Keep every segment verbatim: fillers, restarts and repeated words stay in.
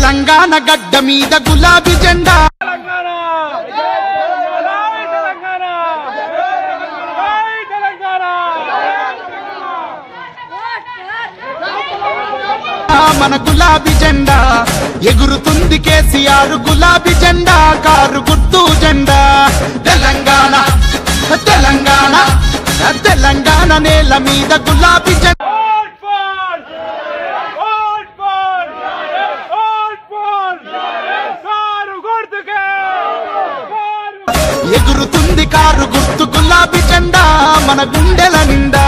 తెలంగాణ గడ్డ మీద గులాబీ జెండా మన గులాబీ జెండా ఎగురుతుంది కేసీఆర్ గులాబీ జెండా కారు గుర్తు జెండా తెలంగాణ తెలంగాణ తెలంగాణ నేల మీద గులాబీ జెండా ఎగురుతుంది కారు గుర్తు గులాబీ జెండా మన గుండెల నిండా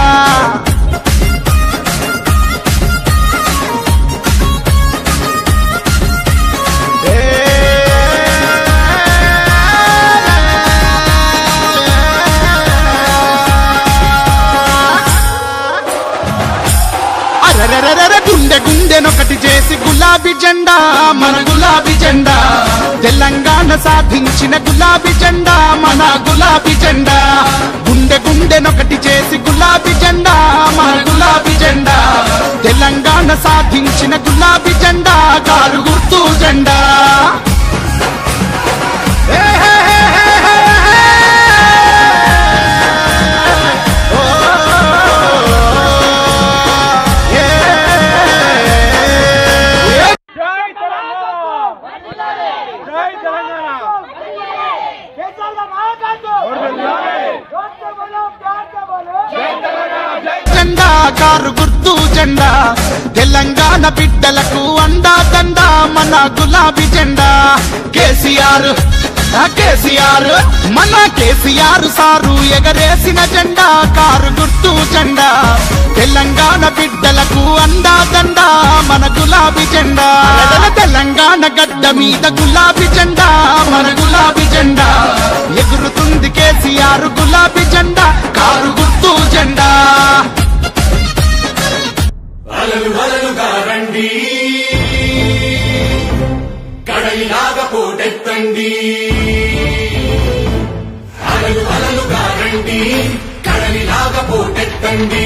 గుండె గుండెనొకటి చేసి గులాబీ జెండా మన గులాబీ జెండా తెలంగాణ సాధించిన గులాబీ జెండా మన గులాబీ జెండా గుండె గుండెనొకటి చేసి గులాబీ జెండా మన గులాబీ జెండా తెలంగాణ సాధించిన గులాబీ జెండా కారు గుర్తు జెండా జెండా కారు గుర్తు జెండా తెలంగాణ బిడ్డలకు అండా దండా మన గులాబీ జెండా కేసీఆర్ కేసీఆర్ మన కేసీఆర్ సారు ఎగరేసిన జెండా కారు గుర్తు జెండా తెలంగాణ బిడ్డలకు అండా దండా మన గులాబీ జెండా తెలంగాణ గడ్డ మీద గులాబీ జెండా మన గులాబీ జెండా ఎగురుతుంది కేసీఆర్ గులాబీ జెండా కారు గుర్తు జెండా అలలు అలలుగా రండి కడలిలాగా పోటెత్తండి అలలు అలలుగా రండి కడలిలాగా పోటెత్తండి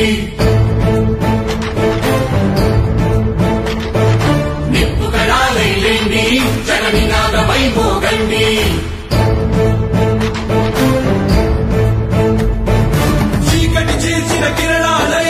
నిప్పు కడాలైలేండి జననినాదమై మోగండి చీకటి చేసిన కిరణాలై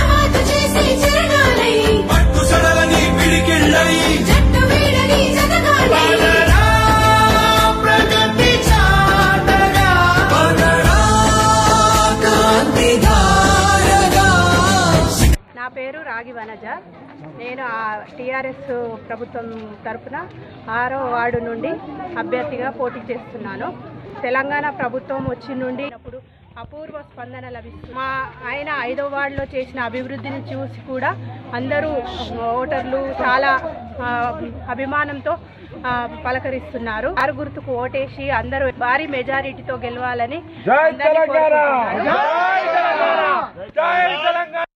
నా పేరు రాగి వనజ. నేను టీఆర్ఎస్ ప్రభుత్వం తరఫున ఆరో వార్డు నుండి అభ్యర్థిగా పోటీ చేస్తున్నాను. తెలంగాణ ప్రభుత్వం వచ్చి నుండి అప్పుడు అపూర్వ స్పందన లభిస్తుంది. మా ఆయన ఐదో వార్డులో చేసిన అభివృద్ధిని చూసి కూడా అందరూ ఓటర్లు చాలా అభిమానంతో పలకరిస్తున్నారు. ఆరు గుర్తుకు ఓటేసి అందరూ భారీ మెజారిటీతో గెలవాలని అందరినీ కోరుకుంటున్నాను.